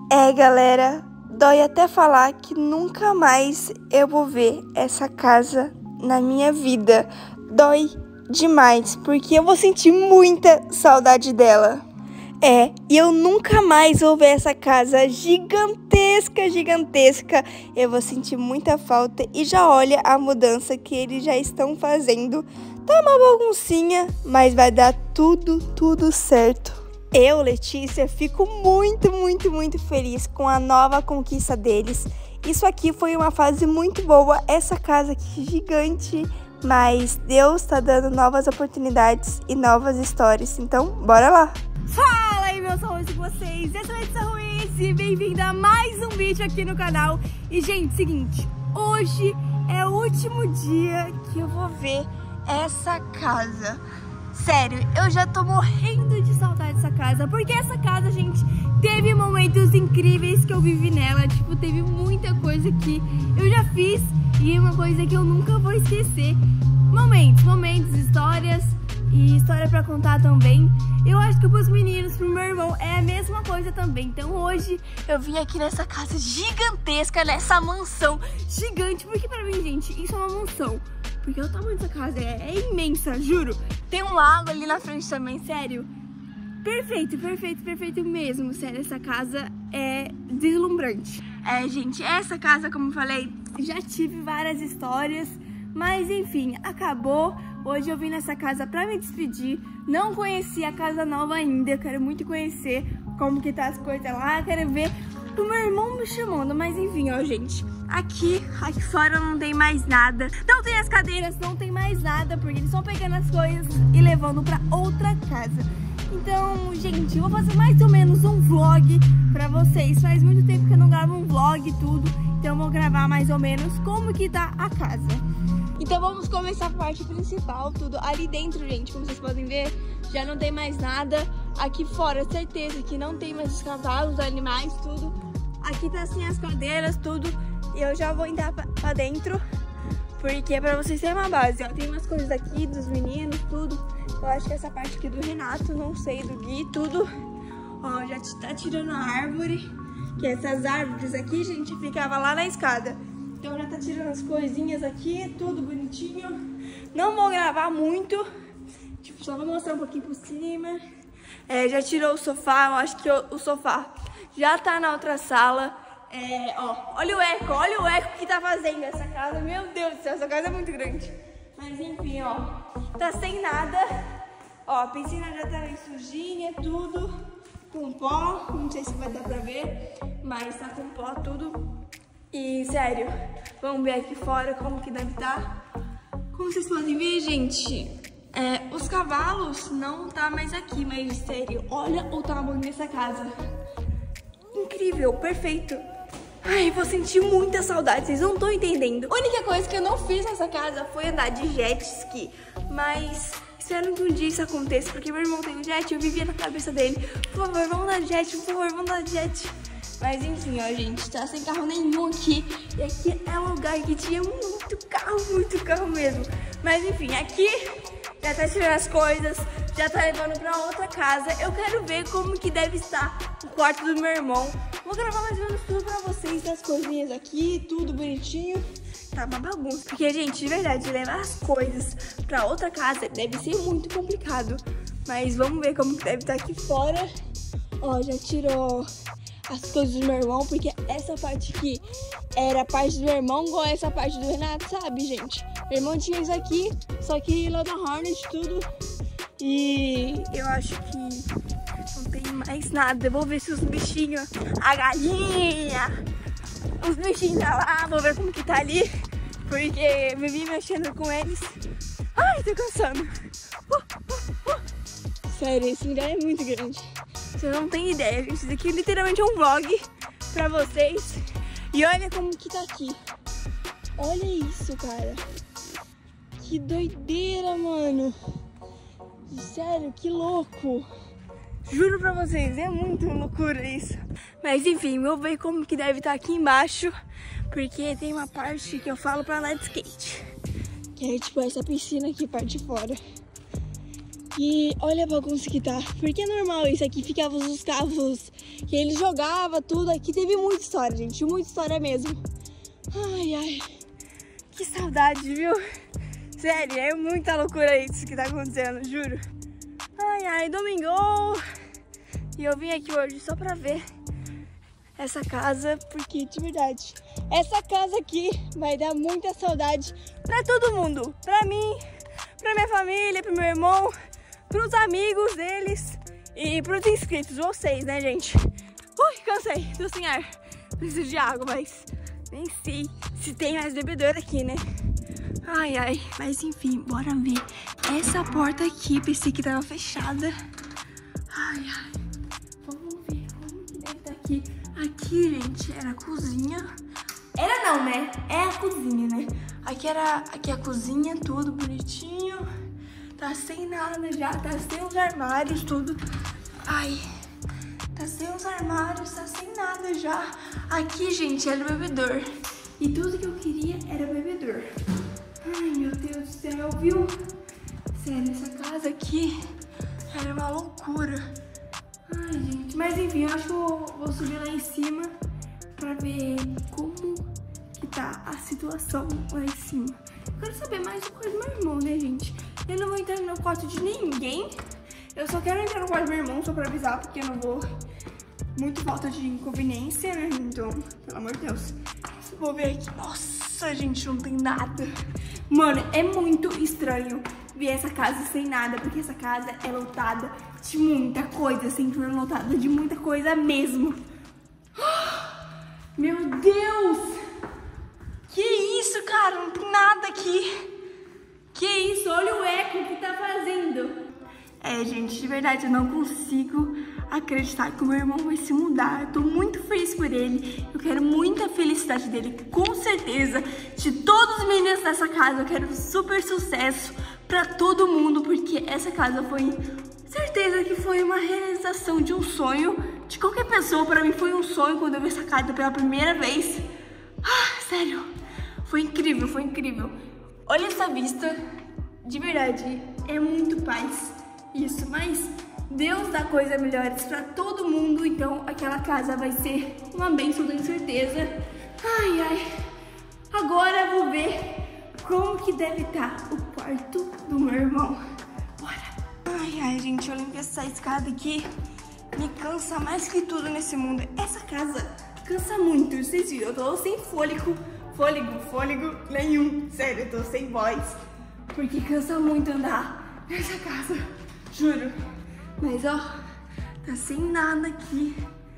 É, galera, dói até falar que nunca mais eu vou ver essa casa na minha vida. Dói demais, porque eu vou sentir muita saudade dela. É, e eu nunca mais vou ver essa casa gigantesca, gigantesca. Eu vou sentir muita falta e já olha a mudança que eles já estão fazendo. Tá uma baguncinha, mas vai dar tudo certo. Eu, Letícia, fico muito feliz com a nova conquista deles. Isso aqui foi uma fase muito boa, essa casa aqui gigante, mas Deus tá dando novas oportunidades e novas histórias. Então, bora lá! Fala aí, meus arroz com vocês! Eu sou a Letícia Ruiz e bem-vinda a mais um vídeo aqui no canal. E, gente, seguinte, hoje é o último dia que eu vou ver essa casa. Sério, eu já tô morrendo de saudade dessa casa, porque essa casa, gente, teve momentos incríveis que eu vivi nela. Tipo, teve muita coisa que eu já fiz e uma coisa que eu nunca vou esquecer. Momentos, histórias e história pra contar também. Eu acho que pros meninos, pro meu irmão, é a mesma coisa também. Então hoje eu vim aqui nessa casa gigantesca, nessa mansão gigante. Porque pra mim, gente, isso é uma mansão. Porque o tamanho dessa casa é imensa, juro. Tem um lago ali na frente também, sério. Perfeito mesmo, sério. Essa casa é deslumbrante. É, gente, essa casa, como eu falei, já tive várias histórias. Mas enfim, acabou. Hoje eu vim nessa casa pra me despedir. Não conheci a casa nova ainda. Eu quero muito conhecer como que tá as coisas lá. Quero ver o meu irmão me chamando. Mas enfim, ó, gente. Aqui fora não tem mais nada. Não tem as cadeiras, não tem mais nada. Porque eles estão pegando as coisas e levando pra outra casa. Então, gente, eu vou fazer mais ou menos um vlog pra vocês. Faz muito tempo que eu não gravo um vlog e tudo. Então eu vou gravar mais ou menos como que tá a casa. Então vamos começar a parte principal, tudo. Ali dentro, gente, como vocês podem ver, já não tem mais nada. Aqui fora, certeza que não tem mais os cavalos, os animais, tudo. Aqui tá assim as cadeiras, tudo. E eu já vou entrar pra dentro, porque é pra vocês terem uma base, ó. Tem umas coisas aqui dos meninos, tudo. Eu acho que essa parte aqui do Renato, não sei, do Gui, tudo. Ó, já tá tirando a árvore. Que essas árvores aqui, gente, ficava lá na escada. Então já tá tirando as coisinhas aqui, tudo bonitinho. Não vou gravar muito, tipo, só vou mostrar um pouquinho por cima. É, já tirou o sofá, eu acho que o sofá já tá na outra sala. É, ó, olha o eco que tá fazendo essa casa. Meu Deus do céu, essa casa é muito grande. Mas enfim, ó, tá sem nada. Ó, a piscina já tá meio sujinha, tudo com pó. Não sei se vai dar pra ver, mas tá com pó, tudo. E, sério, vamos ver aqui fora como que deve estar. Como vocês podem ver, gente, os cavalos não tá mais aqui, mas, sério, olha o tamanho dessa casa. Incrível, perfeito. Ai, vou sentir muita saudade, vocês não estão entendendo. A única coisa que eu não fiz nessa casa foi andar de jet ski, mas espero que um dia isso aconteça, porque meu irmão tem um jet e eu vivia na cabeça dele. Por favor, vamos andar de jet, por favor, vamos andar de jet. Mas enfim, ó, gente, tá sem carro nenhum aqui. E aqui é um lugar que tinha muito carro mesmo. Mas enfim, aqui já tá tirando as coisas, já tá levando pra outra casa. Eu quero ver como que deve estar o quarto do meu irmão. Vou gravar mais ou menos tudo pra vocês, as coisinhas aqui, tudo bonitinho. Tá uma bagunça. Porque, gente, de verdade, levar as coisas pra outra casa deve ser muito complicado. Mas vamos ver como que deve estar aqui fora. Ó, já tirou as coisas do meu irmão, porque essa parte aqui era a parte do meu irmão, igual essa parte do Renato, sabe, gente? Meu irmão tinha isso aqui, só que lá da Hornet, tudo. E eu acho que não tem mais nada. Eu vou ver se os bichinhos, a galinha, os bichinhos tá lá, vou ver como que tá ali, porque eu vivi mexendo com eles. Ai, tô cansando. Sério, esse lugar é muito grande. Vocês não têm ideia, gente. Isso aqui literalmente é um vlog pra vocês. E olha como que tá aqui. Olha isso, cara. Que doideira, mano. Sério, que louco. Juro pra vocês, é muito loucura isso. Mas enfim, vou ver como que deve estar aqui embaixo. Porque tem uma parte que eu falo pra andar de skate. Que é tipo essa piscina aqui, parte de fora. E olha a bagunça que tá. Porque é normal, isso aqui ficava os carros que ele jogava, tudo. Aqui teve muita história, gente. Muita história mesmo. Ai, ai. Que saudade, viu? Sério, é muita loucura isso que tá acontecendo, juro. Ai, ai, domingo. E eu vim aqui hoje só pra ver essa casa, porque de verdade, essa casa aqui vai dar muita saudade pra todo mundo. Pra mim, pra minha família, pro meu irmão, pros amigos deles e pros inscritos, vocês, né, gente? Ui, cansei, tô sem ar. Preciso de água, mas nem sei se tem mais bebedouro aqui, né? Ai, ai, mas enfim, bora ver. Essa porta aqui, pensei que tava fechada. Ai, ai. Vamos ver como que deve estar aqui. Aqui, gente, era a cozinha. Era não, né? É a cozinha, né? Aqui é a cozinha, tudo bonitinho. Tá sem nada já, tá sem os armários, tudo. Ai, tá sem os armários, tá sem nada já. Aqui, gente, era o bebedor. E tudo que eu queria era bebedor. Ai, meu Deus do céu, viu? Sério, essa casa aqui era uma loucura. Ai, gente, mas enfim, eu acho que eu vou subir lá em cima pra ver como que tá a situação lá em cima. Eu quero saber mais uma coisa do meu irmão, né, gente? Eu não vou entrar no quarto de ninguém. Eu só quero entrar no quarto do meu irmão só pra avisar, porque eu não vou... Muito falta de inconveniência, né? Então, pelo amor de Deus. Vou ver aqui. Nossa, gente, não tem nada. Mano, é muito estranho ver essa casa sem nada, porque essa casa é lotada de muita coisa, sempre lotada de muita coisa mesmo. Meu Deus! Que isso, cara? Não tem nada aqui. Que isso? Olha o eco que tá fazendo. É, gente, de verdade, eu não consigo acreditar que o meu irmão vai se mudar. Eu tô muito feliz por ele. Eu quero muita felicidade dele, com certeza. De todos os meninos dessa casa, eu quero super sucesso pra todo mundo, porque essa casa foi... Certeza que foi uma realização de um sonho de qualquer pessoa. Pra mim foi um sonho quando eu vi essa casa pela primeira vez. Ah, sério. Foi incrível, foi incrível. Olha essa vista. De verdade, é muito paz. Isso, mas Deus dá coisas melhores pra todo mundo. Então aquela casa vai ser uma bênção, tenho certeza. Ai, ai. Agora eu vou ver como que deve estar o quarto do meu irmão. Bora. Ai, ai, gente, olha que essa escada aqui me cansa mais que tudo nesse mundo. Essa casa cansa muito, vocês viram? Eu tô sem fôlego nenhum. Sério, eu tô sem voz. Porque cansa muito andar nessa casa, juro. Mas, ó, tá sem nada aqui.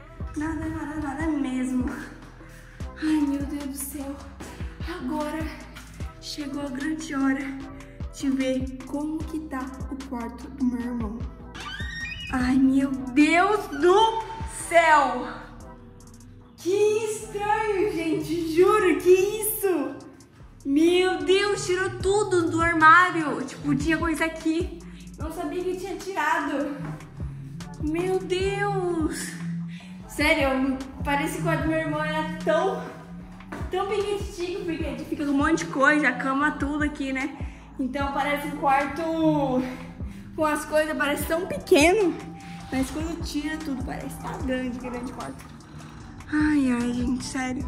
Nada mesmo. Ai, meu Deus do céu. Agora chegou a grande hora de ver como que tá o quarto do meu irmão. Ai, meu Deus do céu! Que estranho, gente! Juro, que isso? Meu Deus, tirou tudo do armário. Tipo, tinha coisa aqui. Não sabia que tinha tirado. Meu Deus! Sério, parece que o quarto do meu irmão era tão pequenininho, porque fica com um monte de coisa, a cama, tudo aqui, né? Então parece um quarto com as coisas, parece tão pequeno. Mas quando tira tudo, parece que tá grande quarto. Ai, ai, gente, sério.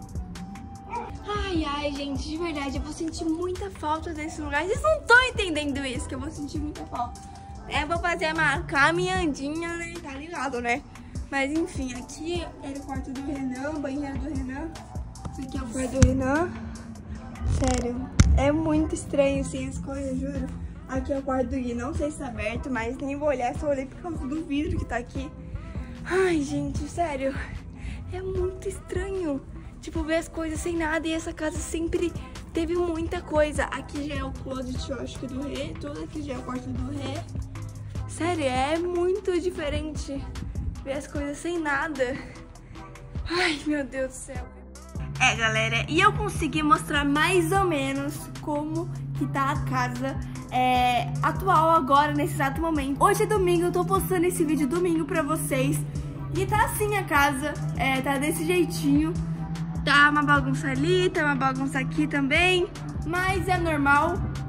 Ai, gente, de verdade, eu vou sentir muita falta desse lugar. Vocês não estão entendendo isso, que eu vou sentir muita falta. Vou fazer uma caminhandinha, né? Tá ligado, né? Mas enfim, aqui era o quarto do Renan, o banheiro do Renan. Aqui é o quarto do Renan. Sério, é muito estranho assim as coisas, juro. Aqui é o quarto do Gui, não sei se tá aberto, mas nem vou olhar, só olhei por causa do vidro que tá aqui. Ai, gente, sério, é muito estranho. Tipo, ver as coisas sem nada, e essa casa sempre teve muita coisa. Aqui já é o closet, eu acho que do Rê, tudo aqui já é o quarto do Rê. Sério, é muito diferente ver as coisas sem nada. Ai, meu Deus do céu. Galera, e eu consegui mostrar mais ou menos como que tá a casa atual agora, nesse exato momento. Hoje é domingo, eu tô postando esse vídeo domingo pra vocês. E tá assim a casa, tá desse jeitinho. Tá uma bagunça ali, tá uma bagunça aqui também, mas é normal.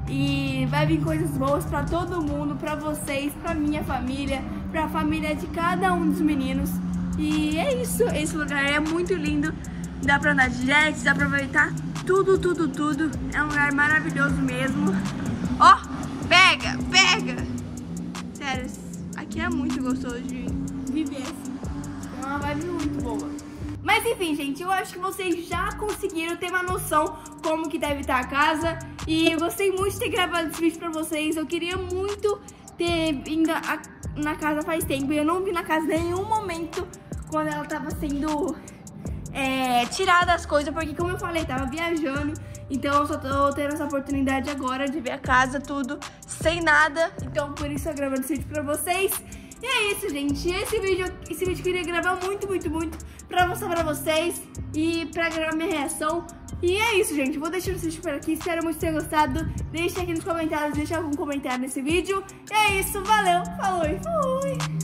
E vai vir coisas boas pra todo mundo, pra vocês, pra minha família, pra família de cada um dos meninos. E é isso, esse lugar é muito lindo. Dá pra andar de jet, dá pra aproveitar tudo, tudo, tudo. É um lugar maravilhoso mesmo. Ó, pega, pega! Sério, aqui é muito gostoso de viver assim. É uma vibe muito boa. Mas enfim, gente, eu acho que vocês já conseguiram ter uma noção como que deve estar a casa. E eu gostei muito de ter gravado esse vídeo pra vocês. Eu queria muito ter vindo na casa faz tempo. E eu não vi na casa em nenhum momento quando ela tava sendo tirada as coisas. Porque como eu falei, tava viajando. Então eu só tô tendo essa oportunidade agora de ver a casa, tudo, sem nada. Então por isso eu tô gravando esse vídeo pra vocês. E é isso, gente. Esse vídeo eu queria gravar muito, muito, muito pra mostrar pra vocês e pra gravar minha reação. E é isso, gente. Vou deixando esse vídeo por aqui. Espero muito ter gostado. Deixa aqui nos comentários, deixa algum comentário nesse vídeo. E é isso, valeu, falou e fui!